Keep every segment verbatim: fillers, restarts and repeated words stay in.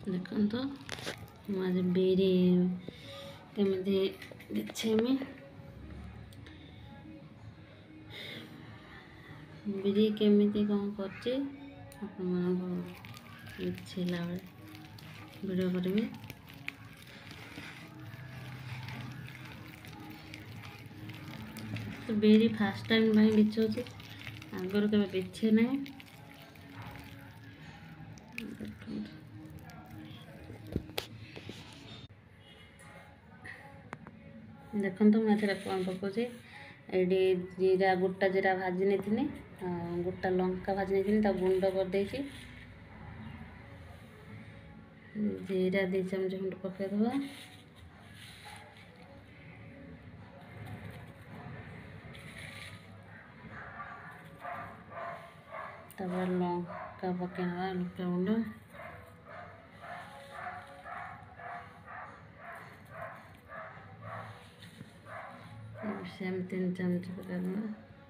देखो तो आज बिरी केमी देखेमी बिरी केमी कौन कर वीडियो करी तो बिरी फास्ट टाइम भाई बिछाऊँ आगर के बिछे ना देखो तो मुझे कौन पकाऊँ ये जीरा गोटा जीरा भाजी नहीं गोटा लंका भाजी नहीं गुंड कर देसी जीरा दी चमच खंड पकईदबा तब लंका पकईनवा लंका गुंड सेम तीन चमच पकईदबा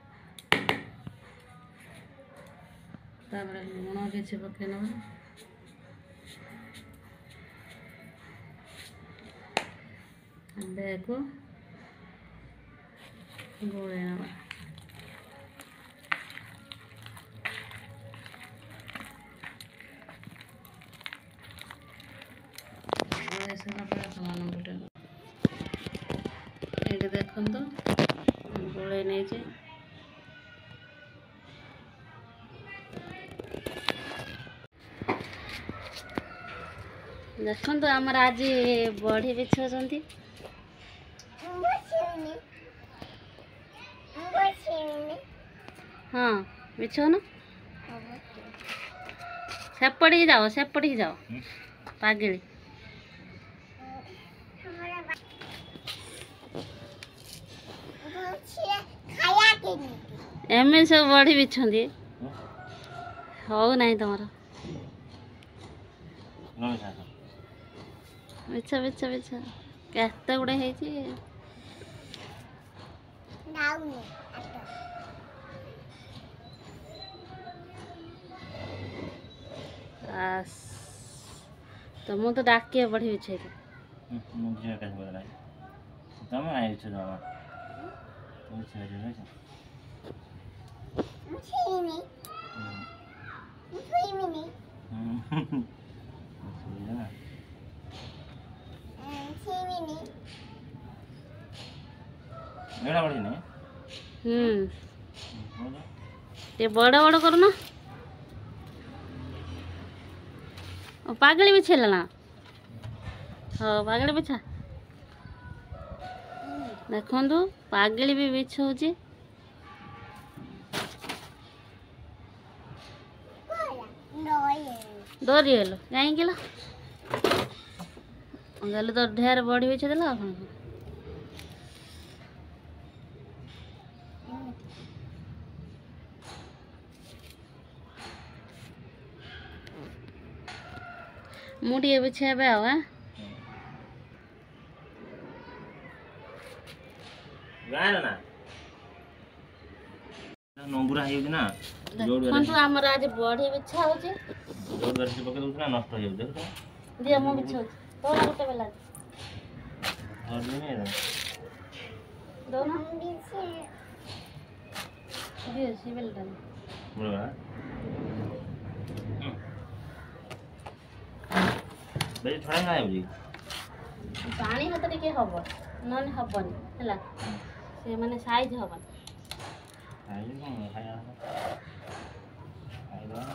लुण किसी पकईनवा अदे को गोले नवा ये देखो तो गोले नहीं देखो तो आमर आज बढ़ी बिछाऊँ हाँ बिछो ना सेपट ही जाओ सेपट ही जाओ पागिली एम सब बढ़ी बिछंदी हो नहीं तुम बिछ बिछ बिछ केते गुड़े है तो मु तो डाकिए बढ़ी बिछे मुझे कैसे बोल रहा है तुम आई छो दावा तुम छे रे छे मुझे नहीं मुझे भी नहीं हम्म ना मुझे भी नहीं मेरा बड़ी नहीं हम्म ये बड़ा बड़ा करो ना पागली बिछे ना हाँ पागली बिछा देखु पागली भी बिछाऊँ डरी गल कहीं गल तो ढेर बड़ी बिछे देला मुझे बिछे ना नंबुरा है ना जोड़ तो हमर आज बॉडी बिछा हो जे जोड़ दर्ज पके दउ ना नष्ट हो जाउ देख दिया मो बिछो तो गोटे बेला और नहीं है दो ना बिछे दियो सी बेला बोलवा बे थोड़ा ना है जी पानी हाथ टिके हबो नन हबनी हला से माने साइज हबन साइज कोन खाया आइबा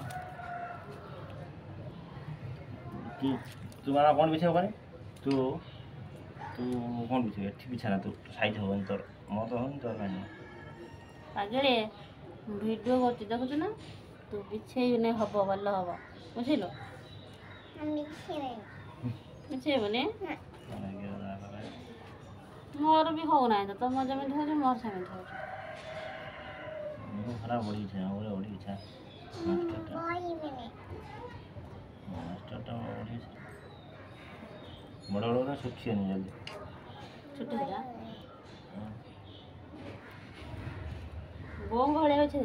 तू तुम्हारा कौन बिछे करे तू तू कौन बिछे ठीक बिछा ना तू साइज हबन तोर मो तो हन तोर माने पागले वीडियो होती देखु ना तू बिछे नहीं हबो भलो हबो बुझिलो हम बिछे बिछे बने मोर भी हो ना तो तुम जमीन धो मोर समेत धो खराब बड़ी है और बड़ी है मास्टर बड़ी में मास्टर तो बड़ी बड़ा बड़ा सुखी नहीं जल्दी छोटे जा बोंग घळे होछे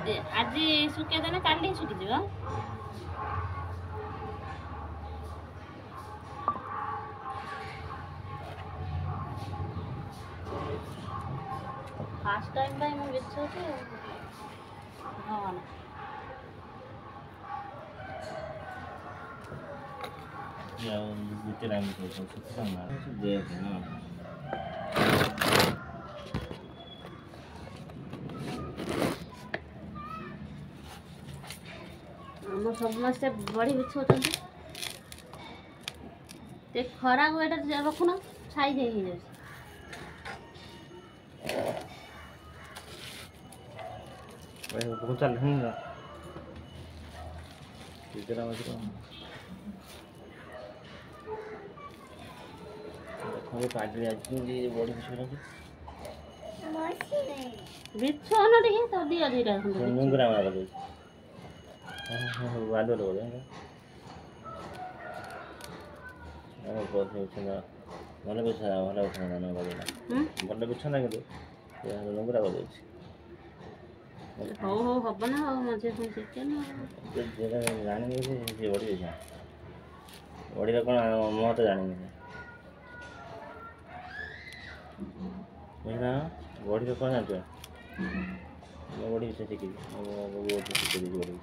आज सुखे देने काली सुखी जीव फास्ट टाइम भाई मैं बेचो तो हाँ ना या बीते टाइम को तो सुखा ना दे ना हम समस्त बड़ी बिछौते ते खरा को एटा रखुना छाई जाई हे भाई बहुत चल नहीं ना कितना मतलब देखो पागल आज की बॉडी बिछो ना बिछो ना देखिए तो दिया धीरे नंगरा मार दे हां हां वादो लो दे अरे बहुत है ना भले बिछा भले बिछा ना ना बाबा हम भले बिछा ना के ये नंगरा कर दे हो हो हब ना हो मजे हम चिकन जे जे जाने नहीं जे बॉडी बिछा बॉडी रे कोन मो तो जाने नहीं मेरा बॉडी रे कोन जाने मैं बॉडी बिछा के वो वो बिछा के बॉडी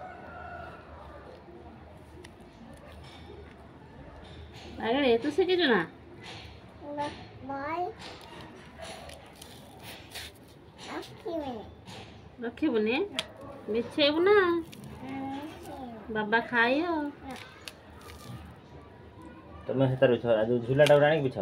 अगर ये तो सीखे जो ना रखे बने बिछे ना बाबा खाइयो तुम से तार बिछा आज झूलाटा उड़ाने बिछा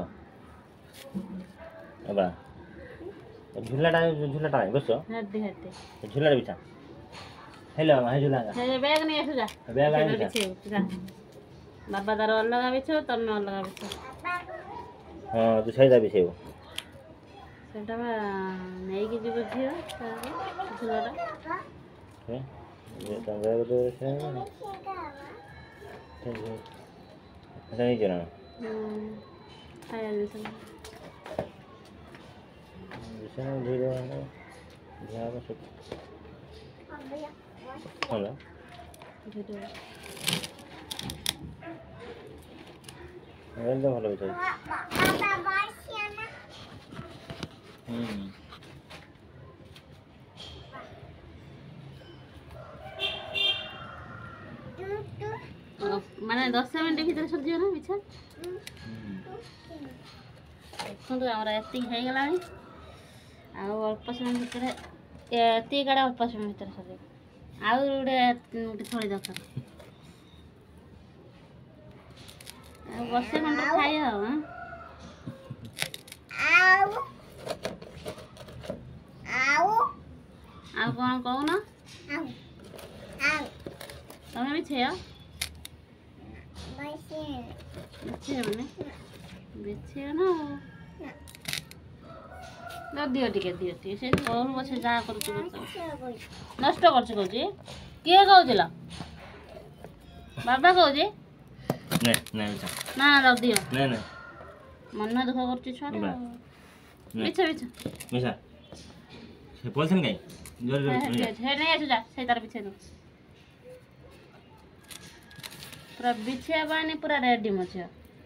बाबा झूलाटा झूलाटा बस हड्डी हड्डी झूला बिछा हेलो हाय झूला हे बैग नहीं आसु जा बैग आनी बिछे जा बाबा तार अलग बिछो तमे अलग बिछो हां तू सही बिछेबो सेटा बा नहीं कि जीव झियो झूलाटा हे ये तो बैग दे से अच्छा नहीं जना हम्म खाया जैसे जैसे ना धीरे ना ध्यान से होला धीरे एकदम ভালো হয়েছে বাবা বাসিয়া না হুম মানে দশ মিনিট ভিতরে সব দিও না বিছা এখন তো আমরা এতিক হয়ে গেলানি ଆଉ ଅଳ୍ପ ସମୟ ଭିତରେ ଏତିକି କାଳେ ଅଳ୍ପ ସମୟ ଭିତରେ ସରିବ ଆଉ ଗୋଟେ ଗୋଟେ ଥଳି ଦରକାର ଆଉ ବର୍ଷେ ଖଣ୍ଡେ ଖାଇ ହବ ଆଉ ଆଉ ଆଉ କ'ଣ କହୁନ ତମେ ବି ଛେୟ ବିଛେଇବନି ବିଛେଇବ ନା ଦିଅ ଟିକେ ଦିଅ ଟିକେ ସେ କହୁନ ବସେ ଯାହା କରୁଛୁ ନଷ୍ଟ କରୁଛୁ କହୁଛି କିଏ କହୁଥିଲ ବାବା କହୁଛି ନା ର ଦିଅ ମନ ଦୁଃଖ କରୁଛି ଛୁଆଟା ବିଛ ବିଛ ମିଶା ସେ ପଲସନ୍ କାଇଁ ଜୋର ଜୋର ହେ ନେଇ ଆସୁ ଯା ସେଇ ତାର ବିଛେଇ ଦଉ पूरा बिछे बानी पूरा रेडी मछिया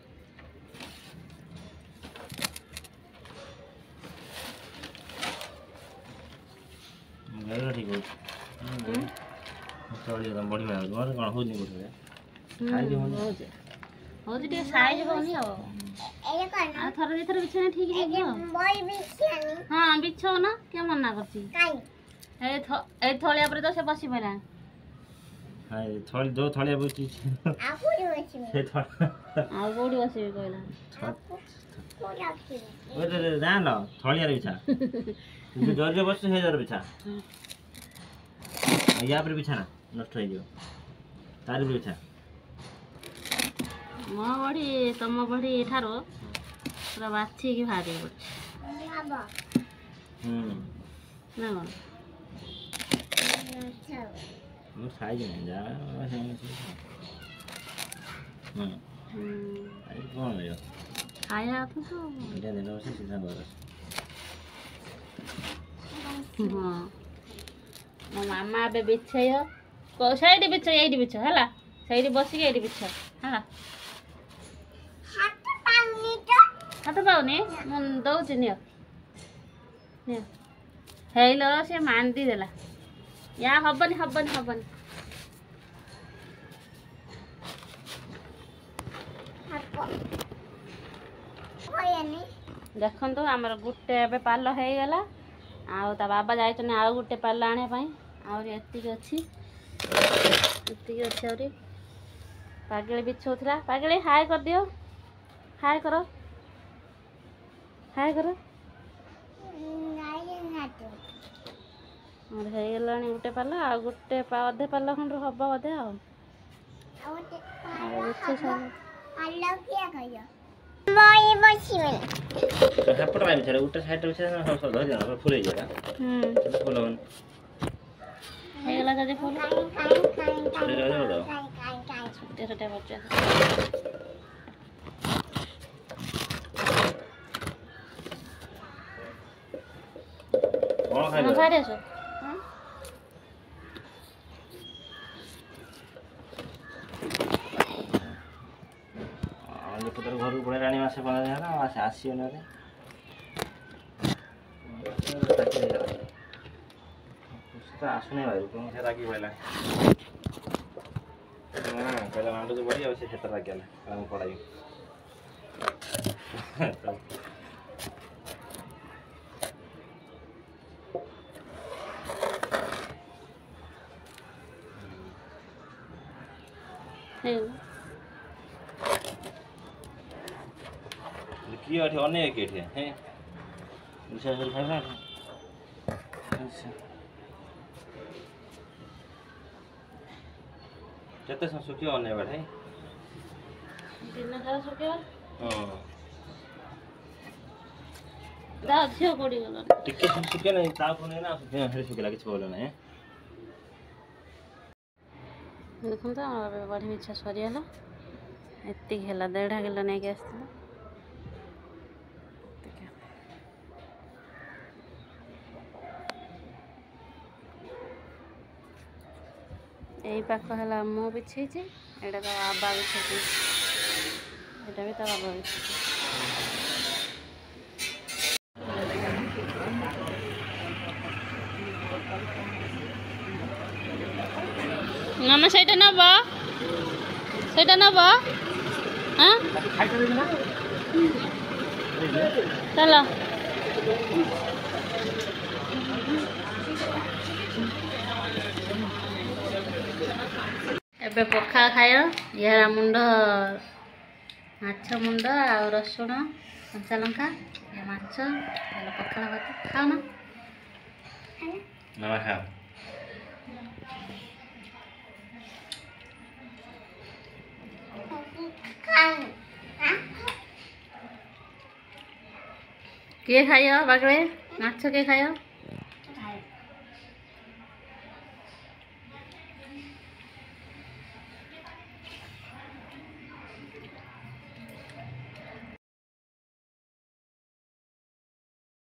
गला ठीक हो हम्म चली एकदम बड़ी में मोर कोन हो नि कोठे खाइ जे हो जे हो जे के साइज होनी हो ए कोन आ थर जे थर बिछे ठीक हे गयो बई बिछानी हां बिछो ना के मना करती काई ए ए थोलिया पर तो से बसी पला हाय थोड़ी दो थोड़ी बची आ कोडी बची से थोड़ा आ कोडी बसी कहला कोडी आखी ओरे जान लो थोड़ी रे बिछा तू जोर जे बस हे जोर बिछा या पर बिछा ना नष्ट हो जियो तार बिछा मो बड़ी तम बड़ी ठारो पूरा बाछी की भारी पड़छ बाबा हम्म ना ना अच्छा वो साइज नहीं जा हम्म आई कौन है खाया तो तो इधर देना उसे सीधा बोल हां मो मामा ए बिछेय सही बिछ ये बिछ है सही बसिक ये बिछ है हाथ पाऊनी मुझे दौची नि हेल सी मांदी देला या हबनी हबनी हबनी देखो आमर गोटे ए पाल हो गला आउ ता बाबा जाइछन आउ गोटे पाल आने आउरी एतिक अच्छी एतिक अच्छी आउरी पागेली बिछौथला पागेली हाय कर दियो हाय करो हाय करो और हो गलानी गोटे पाल आ गोटे अधे पाल खंड हम बोधे आ सेपट में बिछा गोटे साइड बिछा सब सब धरि ना फुल हे जाता हम फुल होन हे गला जदी फुल छोटे रह जाओ छोटे छोटे बच्चे कौन खाइ खाइ देसो पुत्र घर को पड़े रानी मासे पंद्रह दिन ना मासे आसी ना रे कुछ आसुने भाई तुम से रागी बोला हां पहले मांडो तो बढ़िया से क्षेत्र रागी ले काम पड़ाई हे किया थे अनेक के थे हैं दूसरा सर खाना अच्छा जते सब सुखियो अने बैठे दिन सारा सुखियो हां दा झियो कोडी गला टिके सुखियो नहीं ता कोने ना सुखियो हेरे सुखिला किछ बोलो नहीं देखो तो बड़ी मिछा सरीगला एति हेला डेढ़ किलो नहीं के आस्ता यही पाख है मु बिछे एटा तो बाबा बिछे एटा भी तो बाबा बिछे मामा सेटा नब सेटा नब हाँ चलो एबे पखा खाय यार मुंड माछ मुंड आ रसुण कंचा लंका ये माछ हेलो पखाला भात खाओ ना ना खा किए खाय बागले माछ के खाय